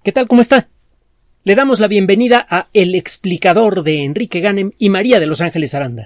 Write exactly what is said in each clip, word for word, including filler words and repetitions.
¿Qué tal? ¿Cómo está? Le damos la bienvenida a El Explicador de Enrique Ganem y María de Los Ángeles Aranda.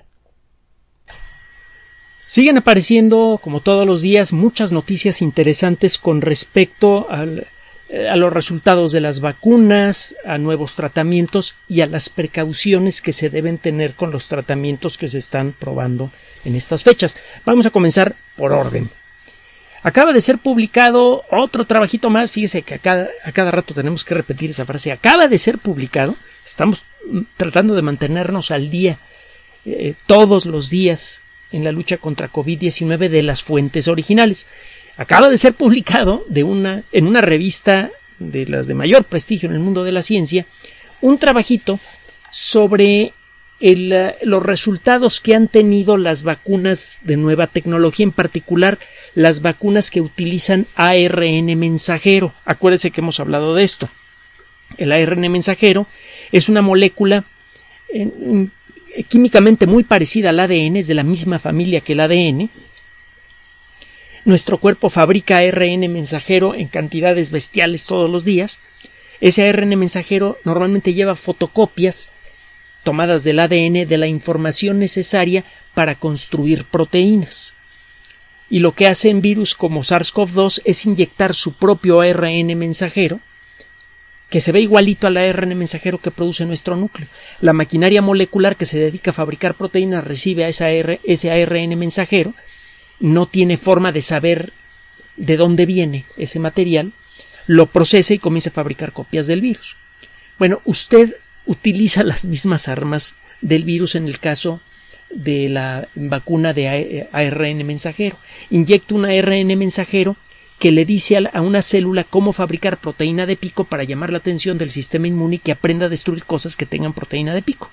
Siguen apareciendo, como todos los días, muchas noticias interesantes con respecto al, a los resultados de las vacunas, a nuevos tratamientos y a las precauciones que se deben tener con los tratamientos que se están probando en estas fechas. Vamos a comenzar por orden. Acaba de ser publicado otro trabajito más. Fíjese que a cada, a cada rato tenemos que repetir esa frase. Acaba de ser publicado. Estamos tratando de mantenernos al día eh, todos los días en la lucha contra COVID diecinueve de las fuentes originales. Acaba de ser publicado de una, en una revista de las de mayor prestigio en el mundo de la ciencia, un trabajito sobre el, los resultados que han tenido las vacunas de nueva tecnología, en particular las vacunas que utilizan A R N mensajero. Acuérdense que hemos hablado de esto. El A R N mensajero es una molécula eh, químicamente muy parecida al A D N, es de la misma familia que el A D N. Nuestro cuerpo fabrica A R N mensajero en cantidades bestiales todos los días. Ese A R N mensajero normalmente lleva fotocopias tomadas del A D N de la información necesaria para construir proteínas. Y lo que hacen virus como SARS CoV dos es inyectar su propio A R N mensajero, que se ve igualito al A R N mensajero que produce nuestro núcleo. La maquinaria molecular que se dedica a fabricar proteínas recibe a esa R, ese A R N mensajero, no tiene forma de saber de dónde viene ese material, lo procesa y comienza a fabricar copias del virus. Bueno, usted utiliza las mismas armas del virus en el caso de la vacuna de A R N mensajero. Inyecta un A R N mensajero que le dice a una célula cómo fabricar proteína de pico para llamar la atención del sistema inmune y que aprenda a destruir cosas que tengan proteína de pico.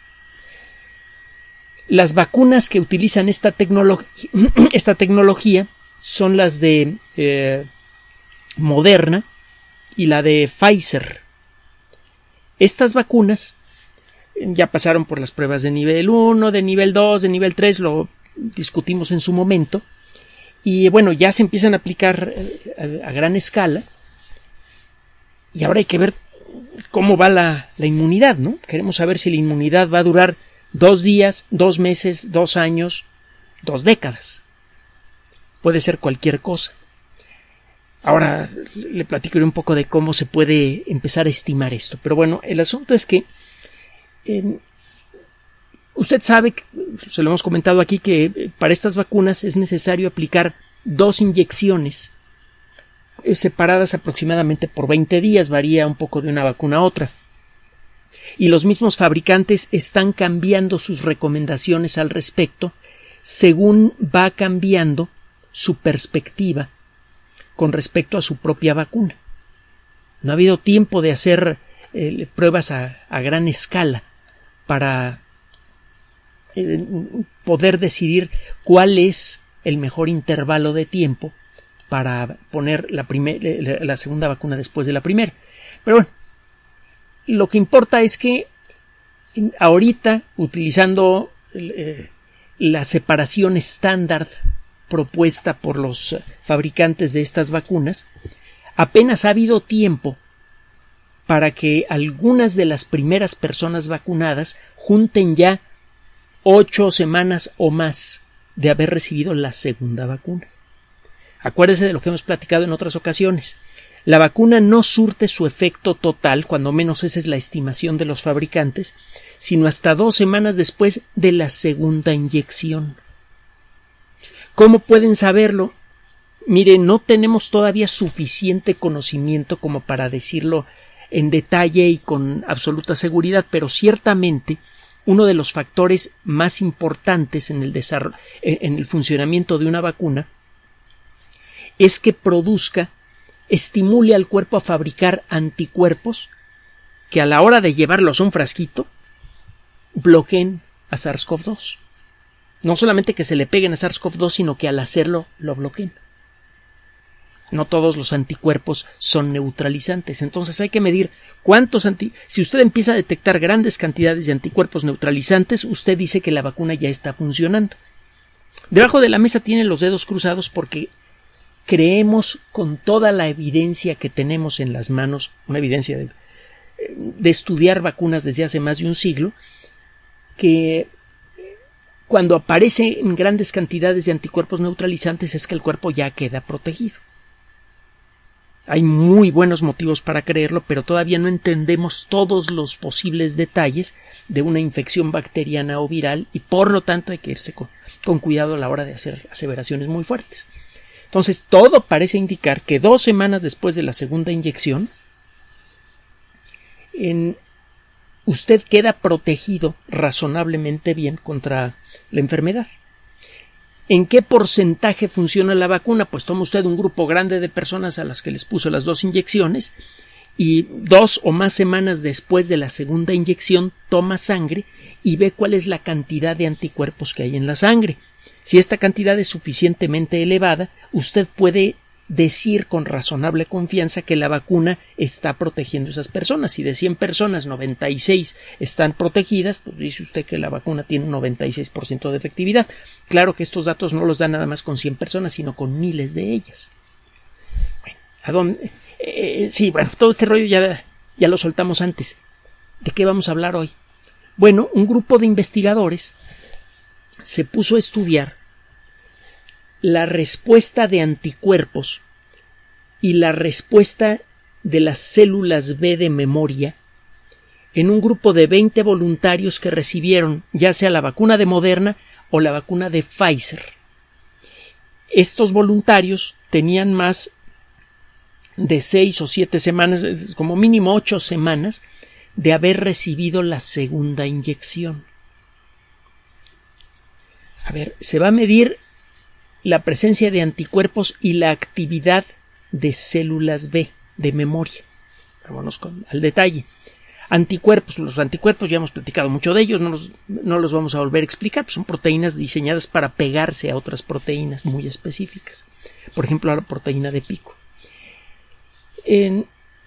Las vacunas que utilizan esta, tecnolo- esta tecnología son las de eh, Moderna y la de Pfizer. Estas vacunas ya pasaron por las pruebas de nivel uno, de nivel dos, de nivel tres, lo discutimos en su momento, y bueno, ya se empiezan a aplicar a, a gran escala, y ahora hay que ver cómo va la, la inmunidad, ¿no? Queremos saber si la inmunidad va a durar dos días, dos meses, dos años, dos décadas. Puede ser cualquier cosa. Ahora le platicaré un poco de cómo se puede empezar a estimar esto. Pero bueno, el asunto es que eh, usted sabe, se lo hemos comentado aquí, que para estas vacunas es necesario aplicar dos inyecciones eh, separadas aproximadamente por veinte días. Varía un poco de una vacuna a otra. Y los mismos fabricantes están cambiando sus recomendaciones al respecto según va cambiando su perspectiva con respecto a su propia vacuna. No ha habido tiempo de hacer eh, pruebas a, a gran escala para eh, poder decidir cuál es el mejor intervalo de tiempo para poner la, primer, la, la segunda vacuna después de la primera. Pero bueno, lo que importa es que ahorita, utilizando eh, la separación estándar propuesta por los fabricantes de estas vacunas, apenas ha habido tiempo para que algunas de las primeras personas vacunadas junten ya ocho semanas o más de haber recibido la segunda vacuna. Acuérdese de lo que hemos platicado en otras ocasiones. La vacuna no surte su efecto total, cuando menos esa es la estimación de los fabricantes, sino hasta dos semanas después de la segunda inyección. ¿Cómo pueden saberlo? Mire, no tenemos todavía suficiente conocimiento como para decirlo en detalle y con absoluta seguridad, pero ciertamente uno de los factores más importantes en el desarrollo, en el funcionamiento de una vacuna es que produzca, estimule al cuerpo a fabricar anticuerpos que a la hora de llevarlos a un frasquito bloqueen a SARS CoV dos. No solamente que se le peguen a SARS CoV dos, sino que al hacerlo lo bloqueen. No todos los anticuerpos son neutralizantes. Entonces hay que medir cuántos anti... Si usted empieza a detectar grandes cantidades de anticuerpos neutralizantes, usted dice que la vacuna ya está funcionando. Debajo de la mesa tiene los dedos cruzados porque creemos con toda la evidencia que tenemos en las manos, una evidencia de, de estudiar vacunas desde hace más de un siglo, que cuando aparece en grandes cantidades de anticuerpos neutralizantes es que el cuerpo ya queda protegido. Hay muy buenos motivos para creerlo, pero todavía no entendemos todos los posibles detalles de una infección bacteriana o viral y por lo tanto hay que irse con, con cuidado a la hora de hacer aseveraciones muy fuertes. Entonces, todo parece indicar que dos semanas después de la segunda inyección, en, usted queda protegido razonablemente bien contra la enfermedad. ¿En qué porcentaje funciona la vacuna? Pues toma usted un grupo grande de personas a las que les puso las dos inyecciones y dos o más semanas después de la segunda inyección toma sangre y ve cuál es la cantidad de anticuerpos que hay en la sangre. Si esta cantidad es suficientemente elevada, usted puede decir con razonable confianza que la vacuna está protegiendo a esas personas. Si de cien personas noventa y seis están protegidas, pues dice usted que la vacuna tiene un noventa y seis por ciento de efectividad. Claro que estos datos no los da nada más con cien personas, sino con miles de ellas. Bueno, ¿a dónde? Eh, sí, bueno, todo este rollo ya, ya lo soltamos antes. ¿De qué vamos a hablar hoy? Bueno, un grupo de investigadores se puso a estudiar la respuesta de anticuerpos y la respuesta de las células B de memoria en un grupo de veinte voluntarios que recibieron ya sea la vacuna de Moderna o la vacuna de Pfizer. Estos voluntarios tenían más de seis o siete semanas, como mínimo ocho semanas, de haber recibido la segunda inyección. A ver, se va a medir la presencia de anticuerpos y la actividad de células B de memoria. Vámonos con, al detalle. Anticuerpos. Los anticuerpos ya hemos platicado mucho de ellos, no los, no los vamos a volver a explicar. Son proteínas diseñadas para pegarse a otras proteínas muy específicas. Por ejemplo, a la proteína de pico. En,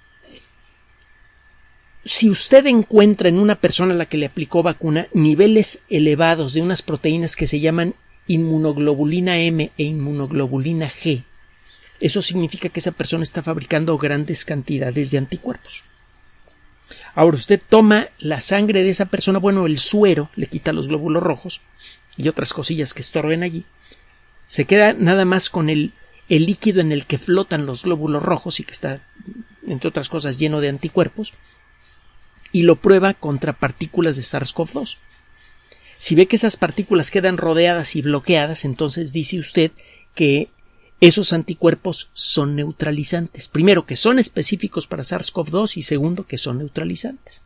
si usted encuentra en una persona a la que le aplicó vacuna niveles elevados de unas proteínas que se llaman inmunoglobulina M e inmunoglobulina G, eso significa que esa persona está fabricando grandes cantidades de anticuerpos. Ahora usted toma la sangre de esa persona, bueno, el suero le quita los glóbulos rojos y otras cosillas que estorben allí, se queda nada más con el, el líquido en el que flotan los glóbulos rojos y que está, entre otras cosas, lleno de anticuerpos, y lo prueba contra partículas de SARS-CoV dos. Si ve que esas partículas quedan rodeadas y bloqueadas, entonces dice usted que esos anticuerpos son neutralizantes. Primero, que son específicos para SARS-CoV dos y segundo, que son neutralizantes.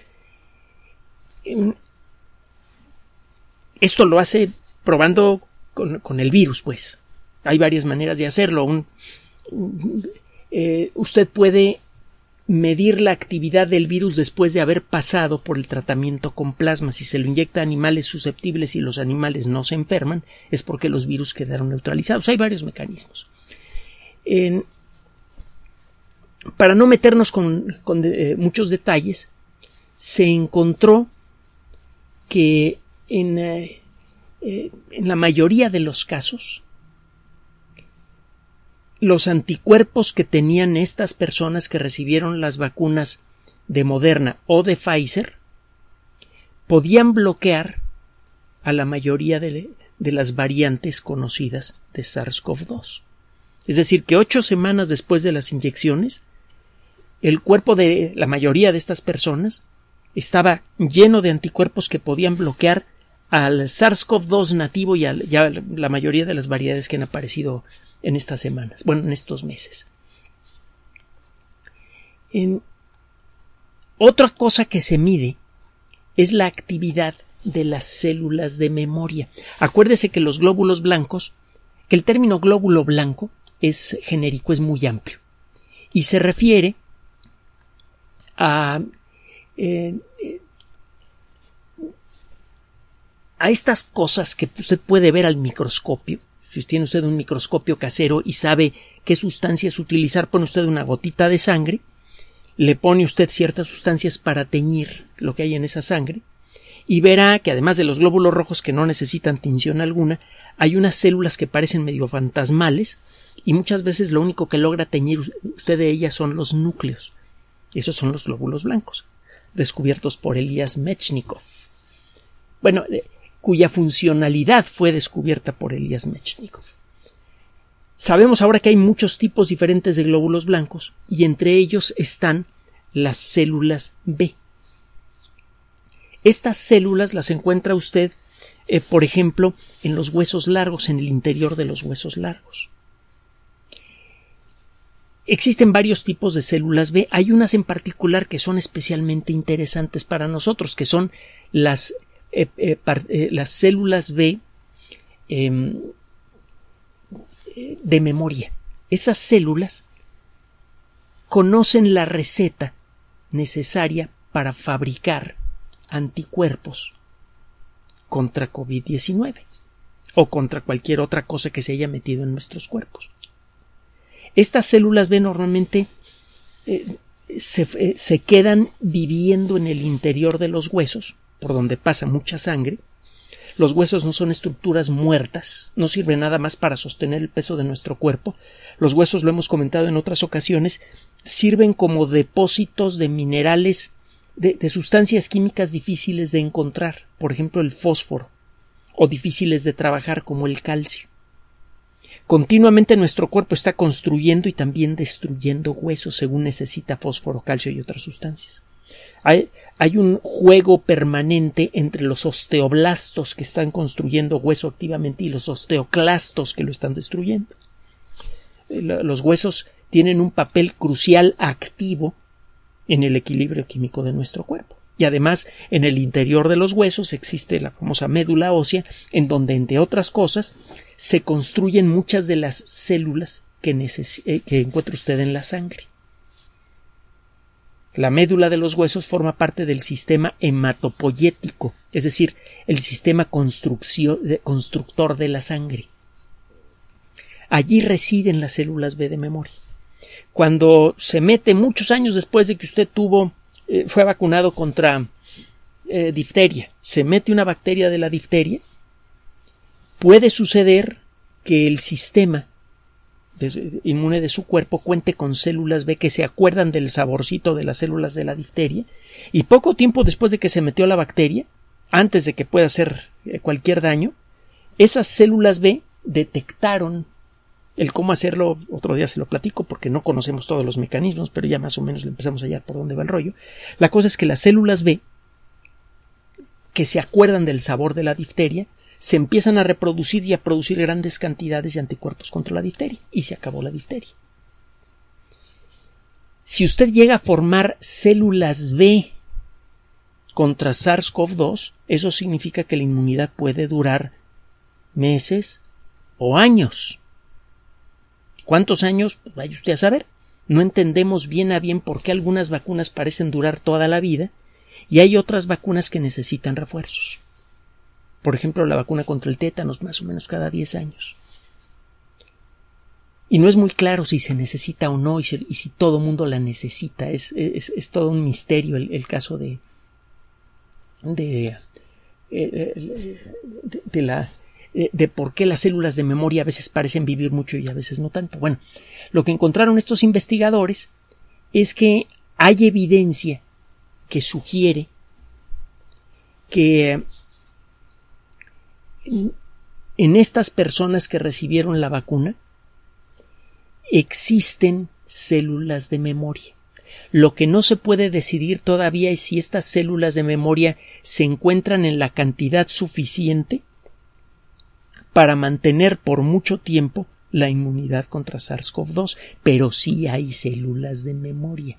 Esto lo hace probando con, con el virus, pues. Hay varias maneras de hacerlo. Un, eh, usted puede medir la actividad del virus después de haber pasado por el tratamiento con plasma. Si se lo inyecta a animales susceptibles y los animales no se enferman, es porque los virus quedaron neutralizados. Hay varios mecanismos. En, para no meternos con, con de, eh, muchos detalles, se encontró que en, eh, eh, en la mayoría de los casos los anticuerpos que tenían estas personas que recibieron las vacunas de Moderna o de Pfizer podían bloquear a la mayoría de, de las variantes conocidas de SARS-CoV dos. Es decir, que ocho semanas después de las inyecciones, el cuerpo de la mayoría de estas personas estaba lleno de anticuerpos que podían bloquear al SARS-CoV dos nativo y a, y a la mayoría de las variedades que han aparecido en estas semanas, bueno, en estos meses. En otra cosa que se mide es la actividad de las células de memoria. Acuérdese que los glóbulos blancos, que el término glóbulo blanco es genérico, es muy amplio y se refiere a eh, a estas cosas que usted puede ver al microscopio. Si tiene usted un microscopio casero y sabe qué sustancias utilizar, pone usted una gotita de sangre, le pone usted ciertas sustancias para teñir lo que hay en esa sangre y verá que además de los glóbulos rojos que no necesitan tinción alguna, hay unas células que parecen medio fantasmales y muchas veces lo único que logra teñir usted de ellas son los núcleos. Esos son los glóbulos blancos, descubiertos por Elias Mechnikov. Bueno, eh, cuya funcionalidad fue descubierta por Elias Mechnikov. Sabemos ahora que hay muchos tipos diferentes de glóbulos blancos y entre ellos están las células B. Estas células las encuentra usted, eh, por ejemplo, en los huesos largos, en el interior de los huesos largos. Existen varios tipos de células B. Hay unas en particular que son especialmente interesantes para nosotros, que son las, eh, eh, par, eh, las células B eh, de memoria. Esas células conocen la receta necesaria para fabricar anticuerpos contra COVID diecinueve o contra cualquier otra cosa que se haya metido en nuestros cuerpos. Estas células B normalmente eh, se, eh, se quedan viviendo en el interior de los huesos, por donde pasa mucha sangre. Los huesos no son estructuras muertas, no sirven nada más para sostener el peso de nuestro cuerpo. Los huesos, lo hemos comentado en otras ocasiones, sirven como depósitos de minerales, de, de sustancias químicas difíciles de encontrar, por ejemplo el fósforo, o difíciles de trabajar como el calcio. Continuamente nuestro cuerpo está construyendo y también destruyendo huesos según necesita fósforo, calcio y otras sustancias. Hay, hay un juego permanente entre los osteoblastos que están construyendo hueso activamente y los osteoclastos que lo están destruyendo. Los huesos tienen un papel crucial activo en el equilibrio químico de nuestro cuerpo. Y además, en el interior de los huesos existe la famosa médula ósea, en donde, entre otras cosas, se construyen muchas de las células que, neces- eh, que encuentra usted en la sangre. La médula de los huesos forma parte del sistema hematopoyético, es decir, el sistema de, constructor de la sangre. Allí residen las células B de memoria. Cuando se mete muchos años después de que usted tuvo, eh, fue vacunado contra eh, difteria, se mete una bacteria de la difteria, puede suceder que el sistema de, inmune de su cuerpo cuente con células B que se acuerdan del saborcito de las células de la difteria, y poco tiempo después de que se metió la bacteria, antes de que pueda hacer eh, cualquier daño, esas células B detectaron el cómo hacerlo. Otro día se lo platico porque no conocemos todos los mecanismos, pero ya más o menos le empezamos a hallar por dónde va el rollo. La cosa es que las células B que se acuerdan del sabor de la difteria se empiezan a reproducir y a producir grandes cantidades de anticuerpos contra la difteria, y se acabó la difteria. Si usted llega a formar células B contra SARS CoV dos, eso significa que la inmunidad puede durar meses o años. ¿Cuántos años? Pues vaya usted a saber. No entendemos bien a bien por qué algunas vacunas parecen durar toda la vida y hay otras vacunas que necesitan refuerzos. Por ejemplo, la vacuna contra el tétanos, más o menos cada diez años. Y no es muy claro si se necesita o no y si, y si todo mundo la necesita. Es, es, es todo un misterio el, el caso de, de, de, de, de la... De, de por qué las células de memoria a veces parecen vivir mucho y a veces no tanto. Bueno, lo que encontraron estos investigadores es que hay evidencia que sugiere que en estas personas que recibieron la vacuna existen células de memoria. Lo que no se puede decidir todavía es si estas células de memoria se encuentran en la cantidad suficiente para mantener por mucho tiempo la inmunidad contra SARS CoV dos, pero sí hay células de memoria.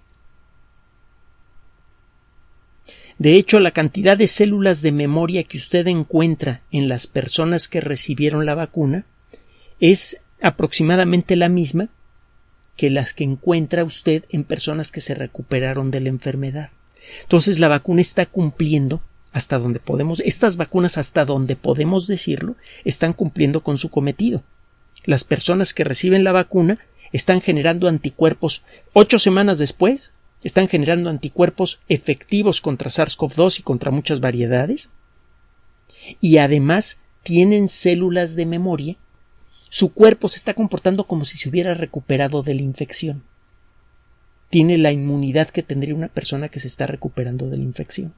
De hecho, la cantidad de células de memoria que usted encuentra en las personas que recibieron la vacuna es aproximadamente la misma que las que encuentra usted en personas que se recuperaron de la enfermedad. Entonces, la vacuna está cumpliendo hasta donde podemos, estas vacunas, hasta donde podemos decirlo, están cumpliendo con su cometido. Las personas que reciben la vacuna están generando anticuerpos ocho semanas después, están generando anticuerpos efectivos contra SARS CoV dos y contra muchas variedades, y además tienen células de memoria su cuerpo se está comportando como si se hubiera recuperado de la infección. Tiene la inmunidad que tendría una persona que se está recuperando de la infección.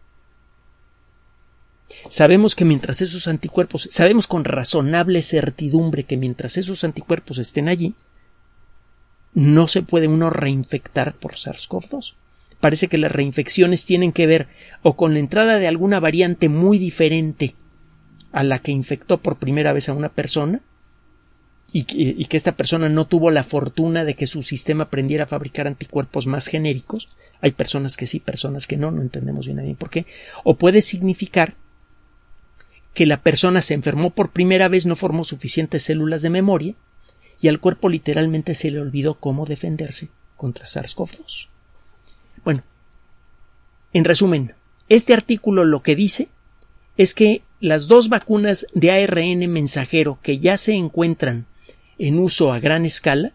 Sabemos que mientras esos anticuerpos, sabemos con razonable certidumbre que mientras esos anticuerpos estén allí, no se puede uno reinfectar por SARS-CoV dos. Parece que las reinfecciones tienen que ver o con la entrada de alguna variante muy diferente a la que infectó por primera vez a una persona y que, y que esta persona no tuvo la fortuna de que su sistema aprendiera a fabricar anticuerpos más genéricos. Hay personas que sí, personas que no, no entendemos bien, bien por qué. O puede significar que la persona se enfermó por primera vez, no formó suficientes células de memoria y al cuerpo literalmente se le olvidó cómo defenderse contra SARS-CoV dos. Bueno, en resumen, este artículo lo que dice es que las dos vacunas de A R N mensajero que ya se encuentran en uso a gran escala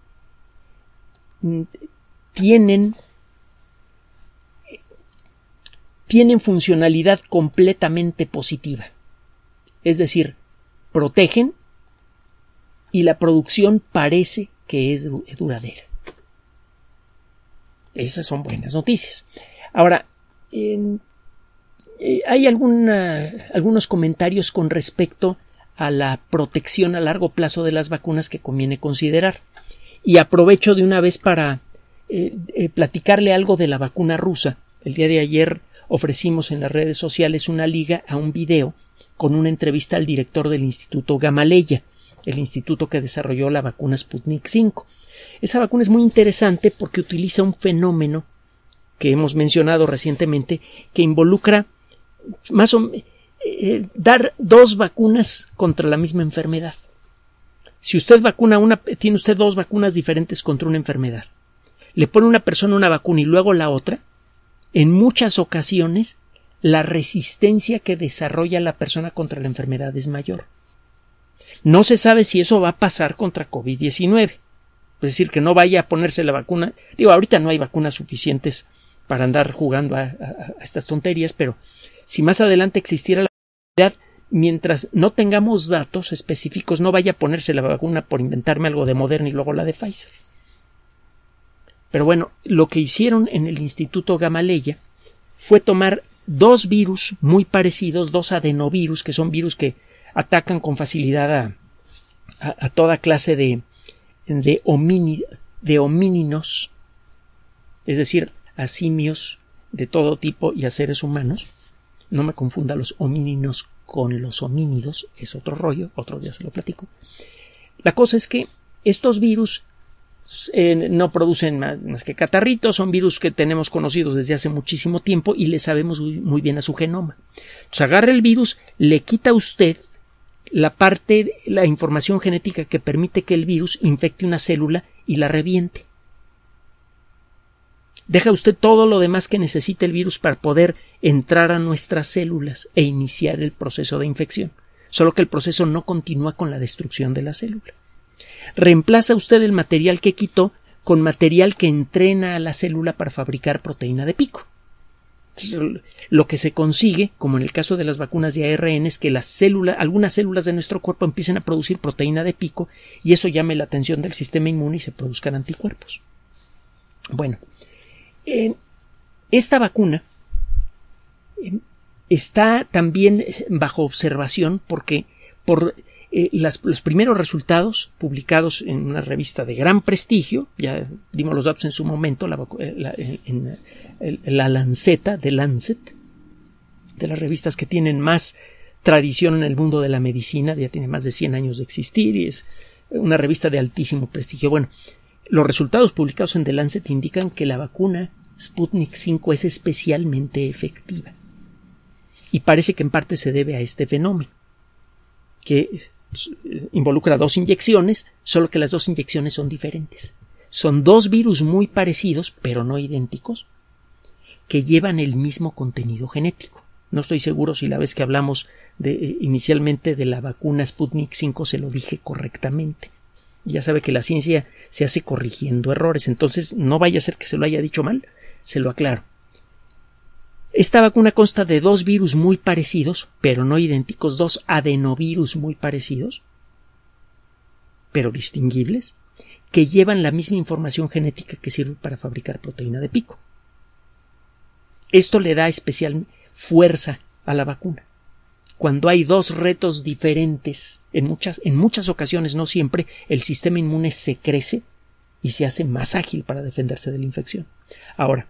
tienen, tienen funcionalidad completamente positiva. Es decir, protegen y la producción parece que es duradera. Esas son buenas noticias. Ahora, eh, eh, hay alguna, algunos comentarios con respecto a la protección a largo plazo de las vacunas que conviene considerar. Y aprovecho de una vez para eh, eh, platicarle algo de la vacuna rusa. El día de ayer ofrecimos en las redes sociales una liga a un video con una entrevista al director del Instituto Gamaleya, el instituto que desarrolló la vacuna Sputnik cinco. Esa vacuna es muy interesante porque utiliza un fenómeno que hemos mencionado recientemente que involucra más o menos eh, dar dos vacunas contra la misma enfermedad. Si usted vacuna una, tiene usted dos vacunas diferentes contra una enfermedad, le pone a una persona una vacuna y luego la otra, en muchas ocasiones la resistencia que desarrolla la persona contra la enfermedad es mayor. No se sabe si eso va a pasar contra COVID diecinueve. Es decir, que no vaya a ponerse la vacuna. Digo, ahorita no hay vacunas suficientes para andar jugando a, a, a estas tonterías, pero si más adelante existiera la posibilidad, mientras no tengamos datos específicos, no vaya a ponerse la vacuna por inventarme algo de Moderna y luego la de Pfizer. Pero bueno, lo que hicieron en el Instituto Gamaleya fue tomar dos virus muy parecidos, dos adenovirus, que son virus que atacan con facilidad a, a, a toda clase de, de, homini, de homínidos, es decir, a simios de todo tipo y a seres humanos. No me confunda los homínidos con los homínidos, es otro rollo, otro día se lo platico. La cosa es que estos virus eh, no producen más, más que catarritos, son virus que tenemos conocidos desde hace muchísimo tiempo y le sabemos muy, muy bien a su genoma. Entonces agarra el virus, le quita a usted la parte, la información genética que permite que el virus infecte una célula y la reviente. Deja usted todo lo demás que necesita el virus para poder entrar a nuestras células e iniciar el proceso de infección, solo que el proceso no continúa con la destrucción de la célula. Reemplaza usted el material que quitó con material que entrena a la célula para fabricar proteína de pico. Lo que se consigue, como en el caso de las vacunas de A R N, es que las células, algunas células de nuestro cuerpo empiecen a producir proteína de pico y eso llame la atención del sistema inmune y se produzcan anticuerpos. Bueno, eh, esta vacuna eh, está también bajo observación porque por eh, las, los primeros resultados publicados en una revista de gran prestigio, ya dimos los datos en su momento, la, la, en, en la Lanceta, de Lancet, de las revistas que tienen más tradición en el mundo de la medicina, ya tiene más de cien años de existir y es una revista de altísimo prestigio. Bueno, los resultados publicados en The Lancet indican que la vacuna Sputnik cinco es especialmente efectiva y parece que en parte se debe a este fenómeno que involucra dos inyecciones, solo que las dos inyecciones son diferentes. Son dos virus muy parecidos, pero no idénticos, que llevan el mismo contenido genético. No estoy seguro si la vez que hablamos de, eh, inicialmente de la vacuna Sputnik cinco se lo dije correctamente. Ya sabe que la ciencia se hace corrigiendo errores, entonces no vaya a ser que se lo haya dicho mal, se lo aclaro. Esta vacuna consta de dos virus muy parecidos, pero no idénticos, dos adenovirus muy parecidos, pero distinguibles, que llevan la misma información genética que sirve para fabricar proteína de pico. Esto le da especial fuerza a la vacuna. Cuando hay dos retos diferentes, en muchas, en muchas ocasiones, no siempre, el sistema inmune se crece y se hace más ágil para defenderse de la infección. Ahora,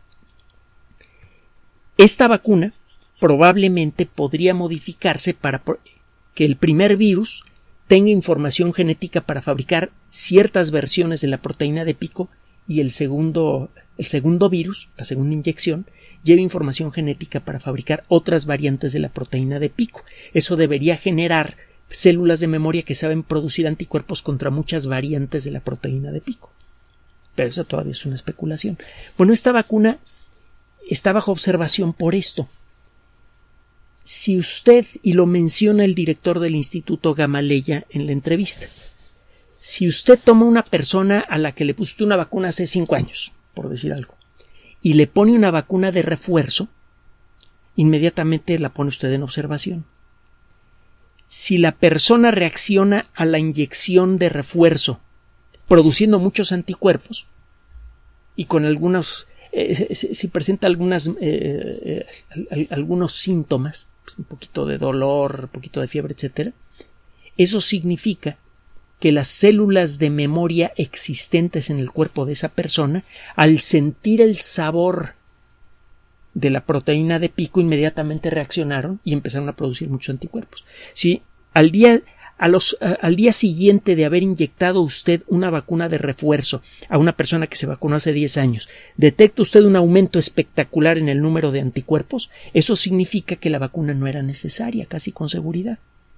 esta vacuna probablemente podría modificarse para que el primer virus tenga información genética para fabricar ciertas versiones de la proteína de pico y el segundo, el segundo virus, la segunda inyección, lleva información genética para fabricar otras variantes de la proteína de pico. Eso debería generar células de memoria que saben producir anticuerpos contra muchas variantes de la proteína de pico. Pero eso todavía es una especulación. Bueno, esta vacuna está bajo observación por esto. Si usted, y lo menciona el director del Instituto Gamaleya en la entrevista, si usted toma una persona a la que le puso una vacuna hace cinco años, por decir algo, y le pone una vacuna de refuerzo, inmediatamente la pone usted en observación. Si la persona reacciona a la inyección de refuerzo produciendo muchos anticuerpos y con algunos, eh, si presenta algunas, eh, eh, algunos síntomas, pues un poquito de dolor, un poquito de fiebre, etcétera, eso significa que las células de memoria existentes en el cuerpo de esa persona, al sentir el sabor de la proteína de pico, inmediatamente reaccionaron y empezaron a producir muchos anticuerpos. Si al día, a los, a, al día siguiente de haber inyectado usted una vacuna de refuerzo a una persona que se vacunó hace diez años, detecta usted un aumento espectacular en el número de anticuerpos, eso significa que la vacuna no era necesaria, casi con seguridad.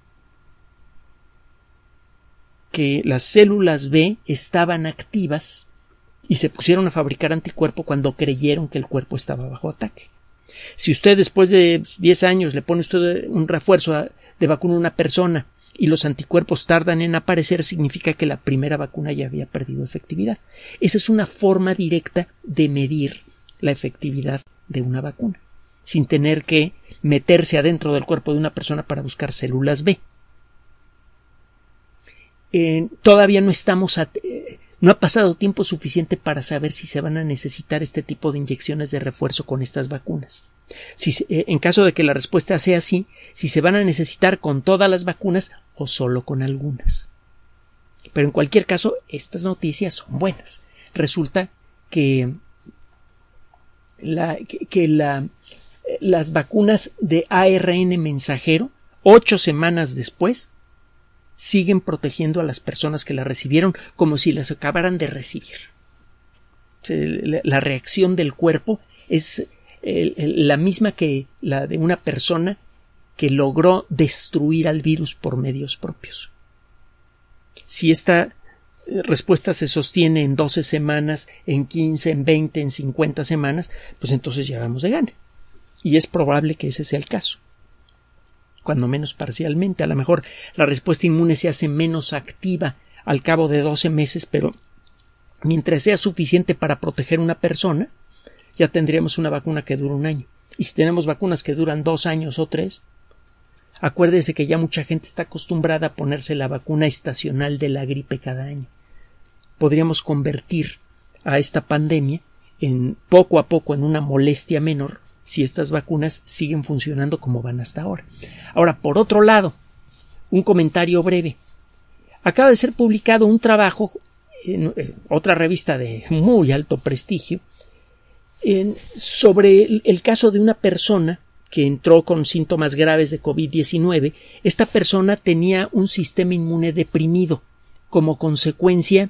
Que las células B estaban activas y se pusieron a fabricar anticuerpo cuando creyeron que el cuerpo estaba bajo ataque. Si usted después de diez años le pone usted un refuerzo de vacuna a una persona y los anticuerpos tardan en aparecer, significa que la primera vacuna ya había perdido efectividad. Esa es una forma directa de medir la efectividad de una vacuna, sin tener que meterse adentro del cuerpo de una persona para buscar células B. Eh, todavía no estamos a, eh, no ha pasado tiempo suficiente para saber si se van a necesitar este tipo de inyecciones de refuerzo con estas vacunas. Si, eh, en caso de que la respuesta sea así, si se van a necesitar con todas las vacunas o solo con algunas. Pero en cualquier caso, estas noticias son buenas. Resulta que, la, que, que la, las vacunas de A R N mensajero, ocho semanas después, siguen protegiendo a las personas que la recibieron como si las acabaran de recibir. La reacción del cuerpo es la misma que la de una persona que logró destruir al virus por medios propios. Si esta respuesta se sostiene en doce semanas, en quince, en veinte, en cincuenta semanas, pues entonces ya vamos de gana. Y es probable que ese sea el caso. Cuando menos parcialmente. A lo mejor la respuesta inmune se hace menos activa al cabo de doce meses, pero mientras sea suficiente para proteger a una persona, ya tendríamos una vacuna que dura un año. Y si tenemos vacunas que duran dos años o tres, acuérdese que ya mucha gente está acostumbrada a ponerse la vacuna estacional de la gripe cada año. Podríamos convertir a esta pandemia en poco a poco en una molestia menor si estas vacunas siguen funcionando como van hasta ahora. Ahora, por otro lado, un comentario breve. Acaba de ser publicado un trabajo en eh, otra revista de muy alto prestigio en, sobre el, el caso de una persona que entró con síntomas graves de COVID diecinueve. Esta persona tenía un sistema inmune deprimido como consecuencia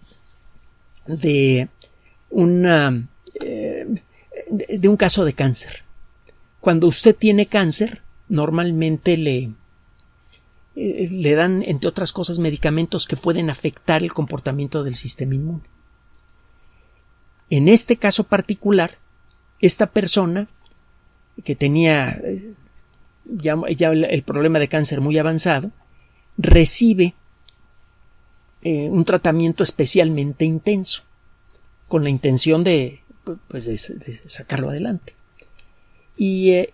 de una eh, de un caso de cáncer. Cuando usted tiene cáncer, normalmente le, eh, le dan, entre otras cosas, medicamentos que pueden afectar el comportamiento del sistema inmune. En este caso particular, esta persona que tenía eh, ya, ya el problema de cáncer muy avanzado, recibe eh, un tratamiento especialmente intenso, con la intención de pues de, de sacarlo adelante. Y eh,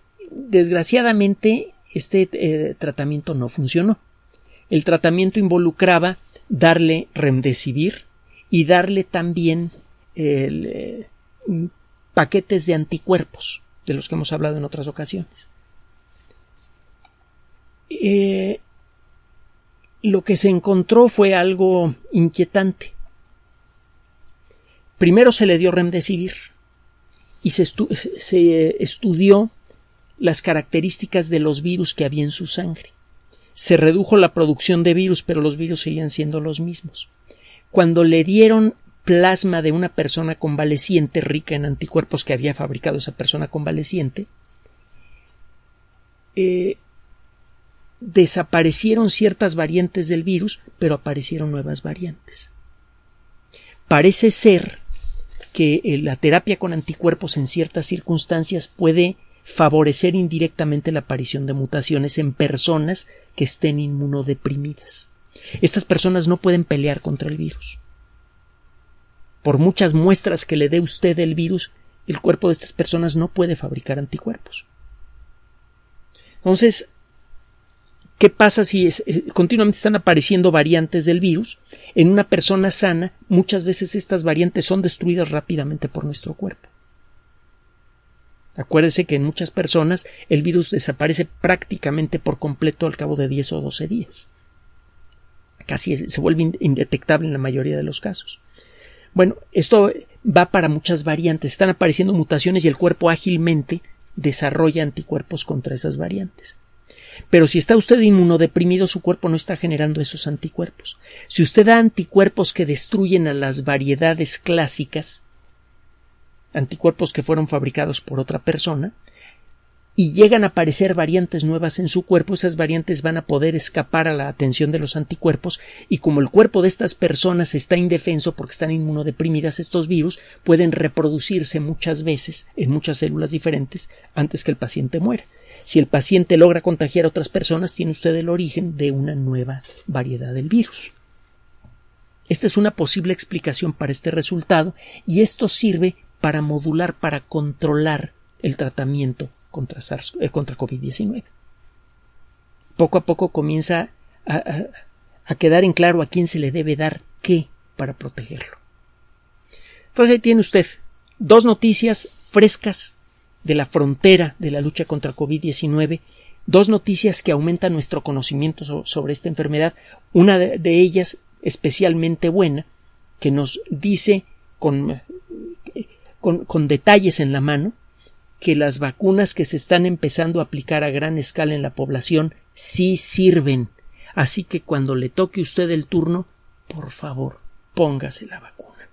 desgraciadamente este eh, tratamiento no funcionó. El tratamiento involucraba darle remdesivir y darle también el, eh, paquetes de anticuerpos, de los que hemos hablado en otras ocasiones. Eh, lo que se encontró fue algo inquietante. Primero se le dio remdesivir y se, estu- se estudió las características de los virus que había en su sangre. Se redujo la producción de virus, pero los virus seguían siendo los mismos. Cuando le dieron plasma de una persona convaleciente rica en anticuerpos que había fabricado esa persona convaleciente, eh, desaparecieron ciertas variantes del virus, pero aparecieron nuevas variantes. Parece ser que eh, la terapia con anticuerpos en ciertas circunstancias puede favorecer indirectamente la aparición de mutaciones en personas que estén inmunodeprimidas. Estas personas no pueden pelear contra el virus. Por muchas muestras que le dé usted del virus, el cuerpo de estas personas no puede fabricar anticuerpos. Entonces, ¿qué pasa si es, eh, continuamente están apareciendo variantes del virus? En una persona sana, muchas veces estas variantes son destruidas rápidamente por nuestro cuerpo. Acuérdese que en muchas personas el virus desaparece prácticamente por completo al cabo de diez o doce días. Casi se vuelve indetectable en la mayoría de los casos. Bueno, esto va para muchas variantes. Están apareciendo mutaciones y el cuerpo ágilmente desarrolla anticuerpos contra esas variantes. Pero si está usted inmunodeprimido, su cuerpo no está generando esos anticuerpos. Si usted da anticuerpos que destruyen a las variedades clásicas, anticuerpos que fueron fabricados por otra persona, y llegan a aparecer variantes nuevas en su cuerpo, esas variantes van a poder escapar a la atención de los anticuerpos, y como el cuerpo de estas personas está indefenso porque están inmunodeprimidas, estos virus pueden reproducirse muchas veces en muchas células diferentes antes que el paciente muera. Si el paciente logra contagiar a otras personas, tiene usted el origen de una nueva variedad del virus. Esta es una posible explicación para este resultado, y esto sirve para modular, para controlar el tratamiento contra, SARS, eh, contra COVID diecinueve. Poco a poco comienza a, a, a quedar en claro a quién se le debe dar qué para protegerlo. Entonces ahí tiene usted dos noticias frescas de la frontera de la lucha contra COVID diecinueve, dos noticias que aumentan nuestro conocimiento so, sobre esta enfermedad, una de, de ellas especialmente buena, que nos dice con, con, con detalles en la mano que las vacunas que se están empezando a aplicar a gran escala en la población sí sirven. Así que cuando le toque a usted el turno, por favor, póngase la vacuna.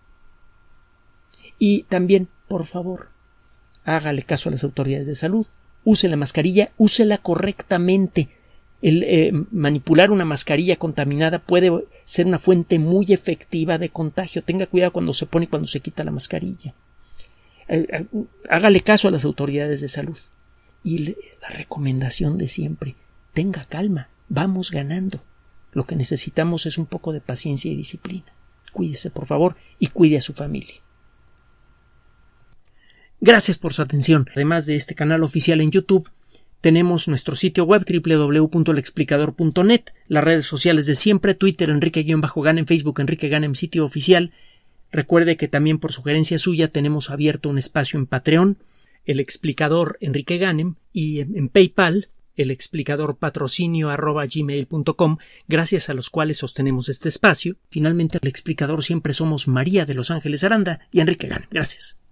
Y también, por favor, hágale caso a las autoridades de salud. Use la mascarilla, úsela correctamente. El eh, manipular una mascarilla contaminada puede ser una fuente muy efectiva de contagio. Tenga cuidado cuando se pone y cuando se quita la mascarilla. Eh, hágale caso a las autoridades de salud. Y le, la recomendación de siempre, tenga calma, vamos ganando. Lo que necesitamos es un poco de paciencia y disciplina. Cuídese, por favor, y cuide a su familia. Gracias por su atención. Además de este canal oficial en YouTube, tenemos nuestro sitio web doble u doble u doble u punto el explicador punto net, las redes sociales de siempre, Twitter Enrique-Ganem, Facebook Enrique Ganem, sitio oficial. Recuerde que también por sugerencia suya tenemos abierto un espacio en Patreon, el explicador Enrique Ganem, y en PayPal, el explicador patrocinio arroba gmail punto com, gracias a los cuales sostenemos este espacio. Finalmente, el explicador siempre somos María de Los Ángeles Aranda y Enrique Ganem. Gracias.